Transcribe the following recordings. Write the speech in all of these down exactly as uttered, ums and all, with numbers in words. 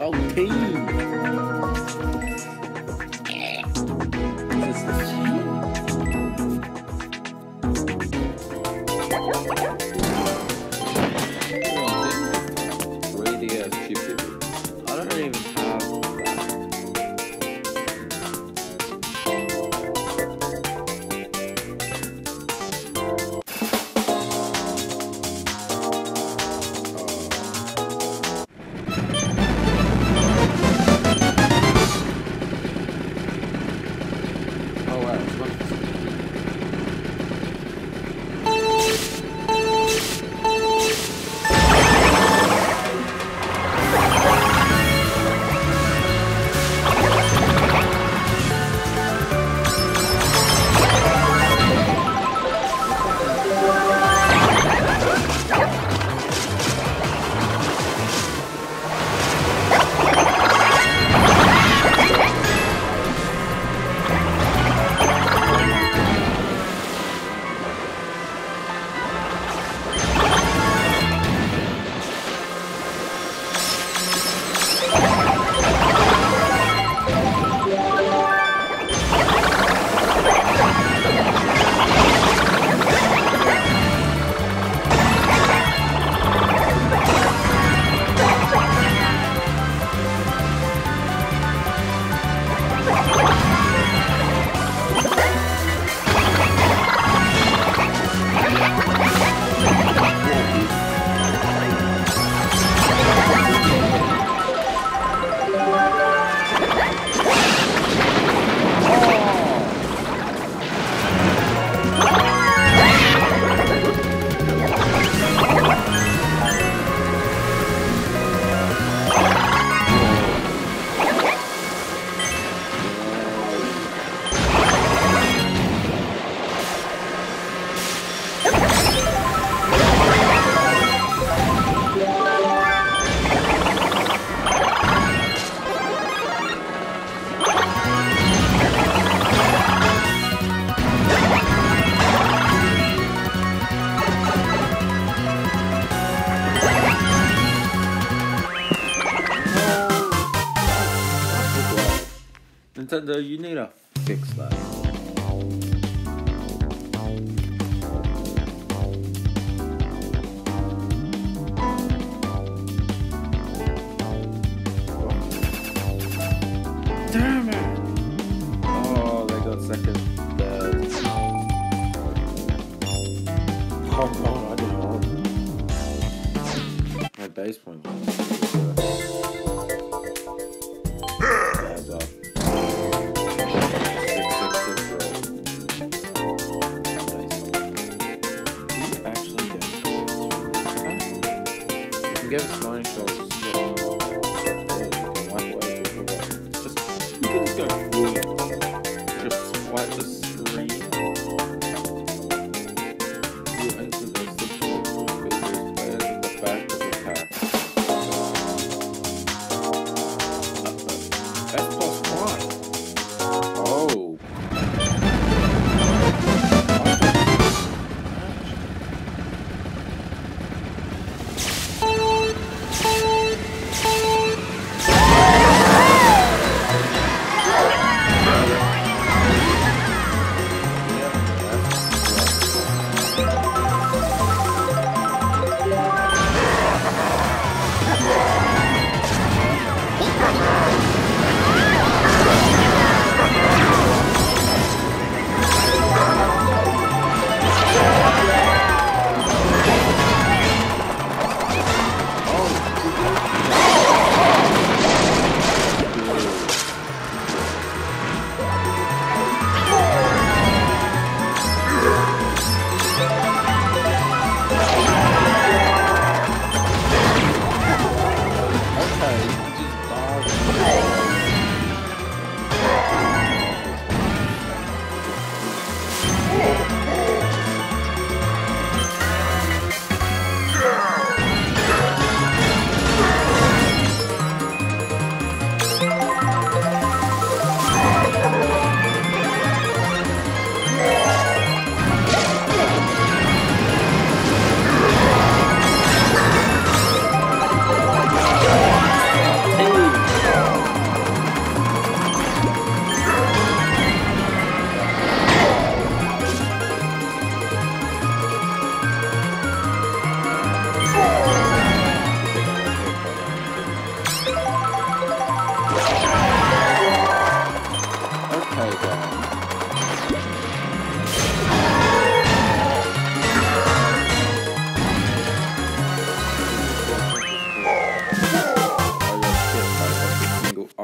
whole team. Is this the team? three D S chip people. I don't even have that. Oh wow, it's one. Nintendo, you need to fix that. Damn it! Oh, they got second. Third. Come on, I did horrible. My base point. Adds up. Give us money shows. Just you can just go through it. Just swipe the screen. You enter the section of players at the back of the pack. That's plus one. Oh.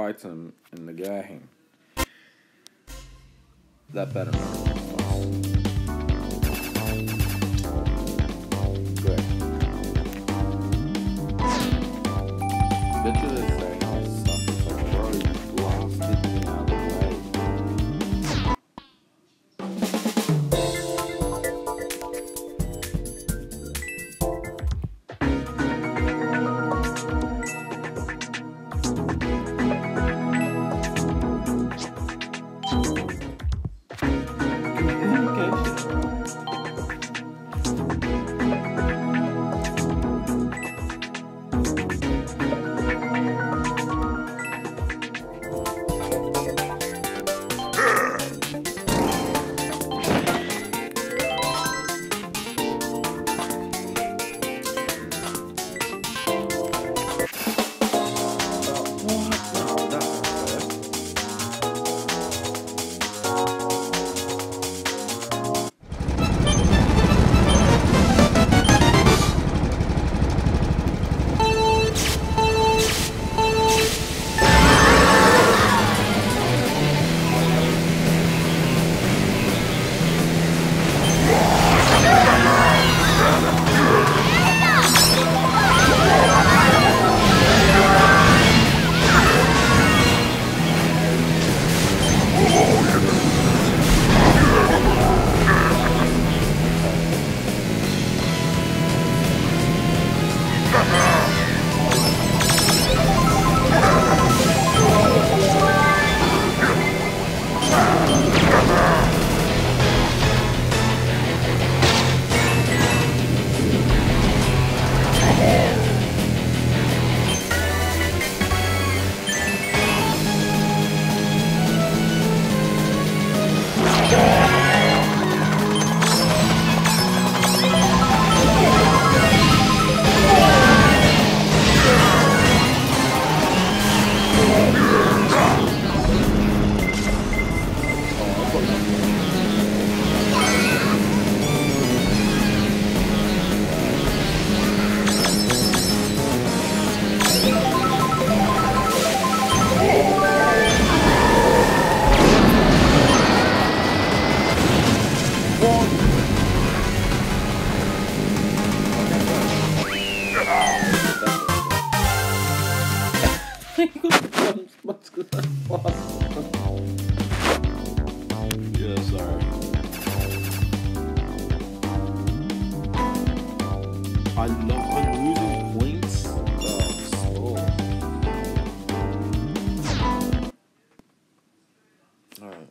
item in the game. That better not be false. Good. Literally saying I suck. It's like, bro, you blasted me out of the way. Yeah, sorry. I love I'm losing points. Oh, so. Alright.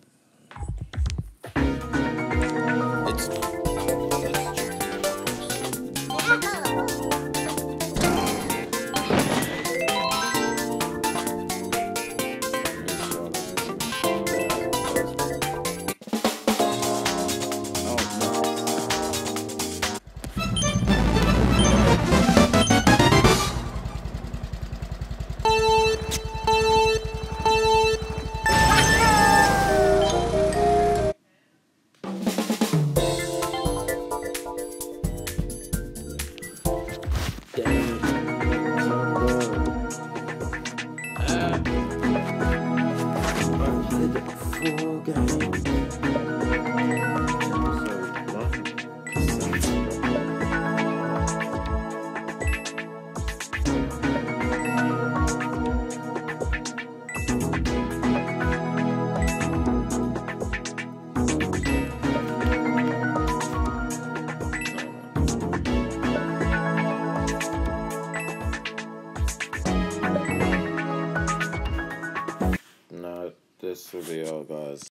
It's this will be all, guys.